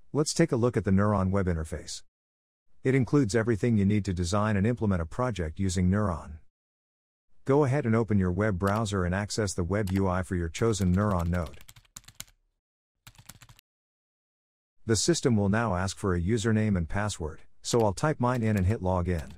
Let's take a look at the N3uron web interface. It includes everything you need to design and implement a project using N3uron. Go ahead and open your web browser and access the WebUI for your chosen N3uron node. The system will now ask for a username and password, so I'll type mine in and hit login.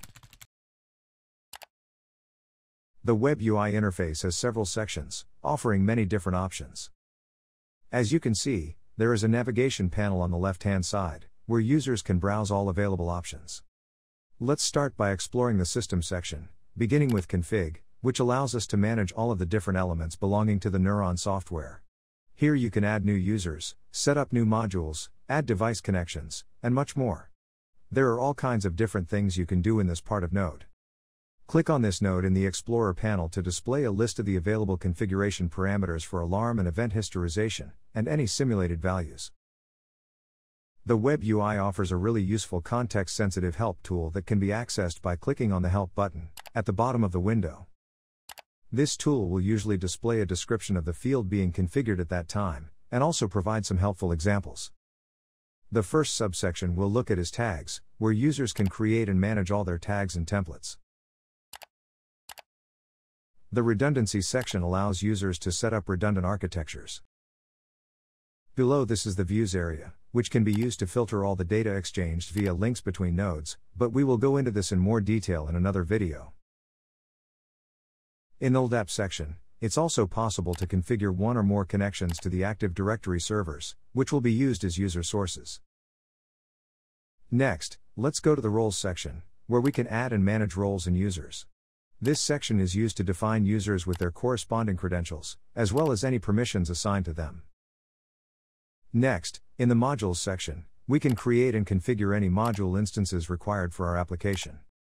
The WebUI interface has several sections, offering many different options. As you can see, there is a navigation panel on the left-hand side, where users can browse all available options. Let's start by exploring the System section, beginning with Config, which allows us to manage all of the different elements belonging to the N3uron software. Here you can add new users, set up new modules, add device connections, and much more. There are all kinds of different things you can do in this part of Node. Click on this node in the Explorer panel to display a list of the available configuration parameters for alarm and event historization, and any simulated values. The WebUI offers a really useful context-sensitive help tool that can be accessed by clicking on the Help button at the bottom of the window. This tool will usually display a description of the field being configured at that time, and also provide some helpful examples. The first subsection we'll look at is tags, where users can create and manage all their tags and templates. The redundancy section allows users to set up redundant architectures. Below this is the views area, which can be used to filter all the data exchanged via links between nodes, but we will go into this in more detail in another video. In the LDAP section, it's also possible to configure one or more connections to the Active Directory servers, which will be used as user sources. Next, let's go to the Roles section, where we can add and manage roles and users. This section is used to define users with their corresponding credentials, as well as any permissions assigned to them. Next, in the Modules section, we can create and configure any module instances required for our application.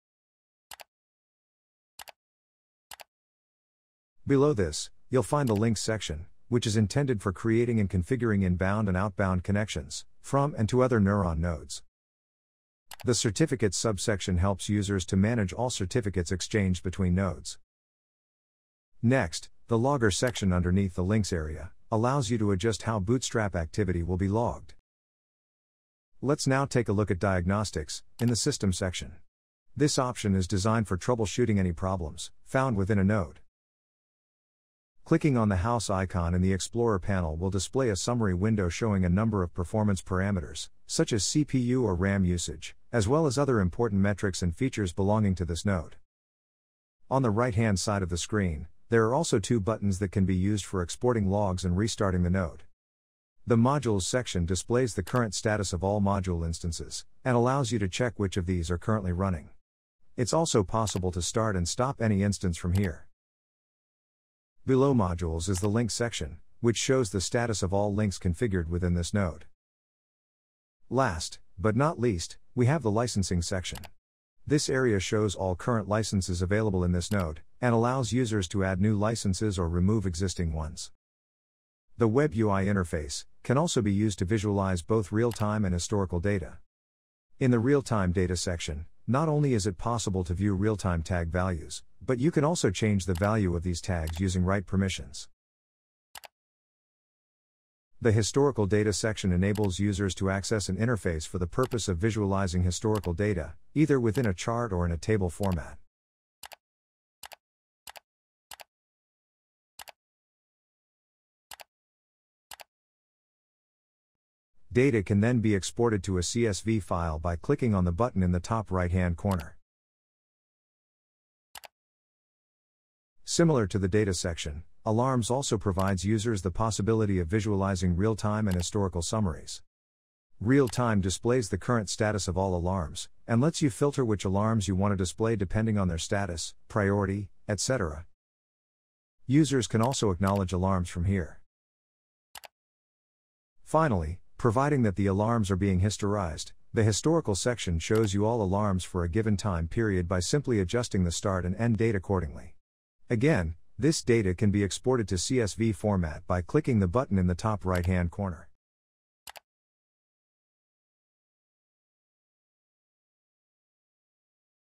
Below this, you'll find the Links section, which is intended for creating and configuring inbound and outbound connections, from and to other N3uron nodes. The Certificates subsection helps users to manage all certificates exchanged between nodes. Next, the Logger section underneath the Links area allows you to adjust how Bootstrap activity will be logged. Let's now take a look at Diagnostics in the System section. This option is designed for troubleshooting any problems found within a node. Clicking on the house icon in the Explorer panel will display a summary window showing a number of performance parameters, such as CPU or RAM usage, as well as other important metrics and features belonging to this node. On the right-hand side of the screen, there are also two buttons that can be used for exporting logs and restarting the node. The Modules section displays the current status of all module instances, and allows you to check which of these are currently running. It's also possible to start and stop any instance from here. Below Modules is the Links section, which shows the status of all links configured within this node. Last, but not least, we have the Licensing section. This area shows all current licenses available in this node, and allows users to add new licenses or remove existing ones. The WebUI interface can also be used to visualize both real-time and historical data. In the Real-Time Data section, not only is it possible to view real-time tag values, but you can also change the value of these tags using right permissions. The Historical Data section enables users to access an interface for the purpose of visualizing historical data, either within a chart or in a table format. Data can then be exported to a CSV file by clicking on the button in the top right-hand corner. Similar to the Data section, Alarms also provides users the possibility of visualizing real-time and historical summaries. Real-time displays the current status of all alarms, and lets you filter which alarms you want to display depending on their status, priority, etc. Users can also acknowledge alarms from here. Finally, providing that the alarms are being historized, the Historical section shows you all alarms for a given time period by simply adjusting the start and end date accordingly. Again, this data can be exported to CSV format by clicking the button in the top right-hand corner.